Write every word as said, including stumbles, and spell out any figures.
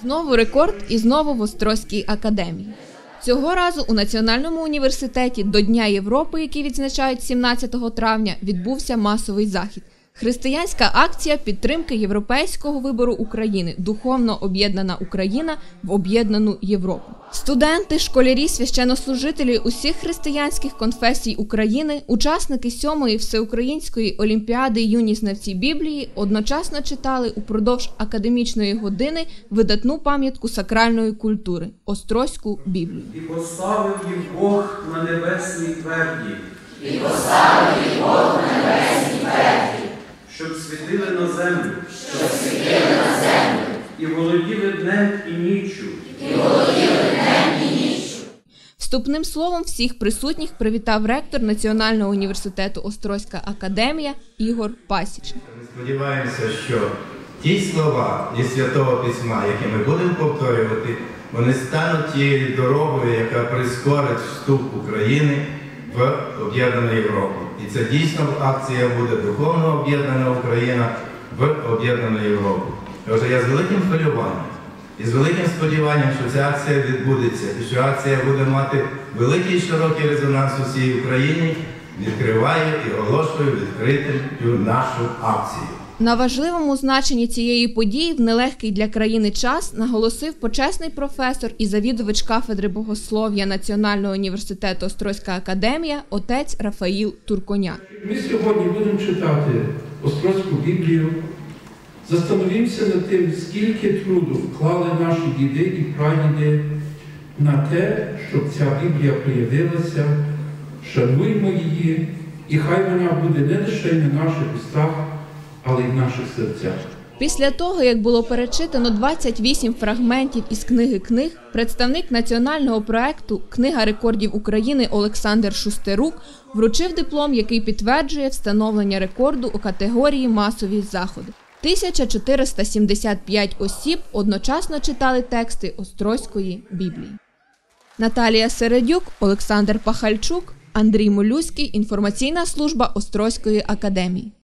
Знову рекорд і знову в Острозькій академії. Цього разу у Національному університеті до Дня Європи, який відзначають сімнадцятого травня, відбувся масовий захід. Християнська акція підтримки європейського вибору України «Духовно об'єднана Україна в об'єднану Європу». Студенти, школярі, священнослужителі усіх християнських конфесій України, учасники сьомої всеукраїнської олімпіади «Юні знавці Біблії» одночасно читали упродовж академічної години видатну пам'ятку сакральної культури – Острозьку Біблію. І поставив їх Бог на небесній тверді. І поставив їх Бог на небесній тверді. Щоб світили на землю. Щоб світили на землю. І володіли днем і ніччю. І володіли днем і ніччю. Вступним словом всіх присутніх привітав ректор Національного університету Острозька академія Ігор Пасічник. Ми сподіваємося, що ті слова із Святого Письма, які ми будемо повторювати, вони стануть тією дорогою, яка прискорить вступ України в об'єднану Європу. І це дійсно акція буде «Духовно об'єднана Україна в об'єднану Європу». Отже, я з великим хвилюванням і з великим сподіванням, що ця акція відбудеться, і що акція буде мати великий і широкий резонанс у всій Україні, відкриваю і оголошую відкритою нашу акцію. На важливому значенні цієї події в нелегкий для країни час наголосив почесний професор і завідувач кафедри богослов'я Національного університету Острозька академія отець Рафаїл Турконяк. Ми сьогодні будемо читати Острозьку Біблію. Застановімося над тим, скільки труду вклали наші діди і прадіди на те, щоб ця Біблія проявилася. Шануймо її, і хай вона буде не лише на наших устах, але й в наших серцях. Після того, як було перечитано двадцять вісім фрагментів із книги книг, представник національного проекту «Книга рекордів України» Олександр Шустерук вручив диплом, який підтверджує встановлення рекорду у категорії «Масові заходи». тисяча чотириста сімдесят п'ять осіб одночасно читали тексти Острозької Біблії. Наталія Середюк, Олександр Пахальчук, Андрій Молюський. Інформаційна служба Острозької академії.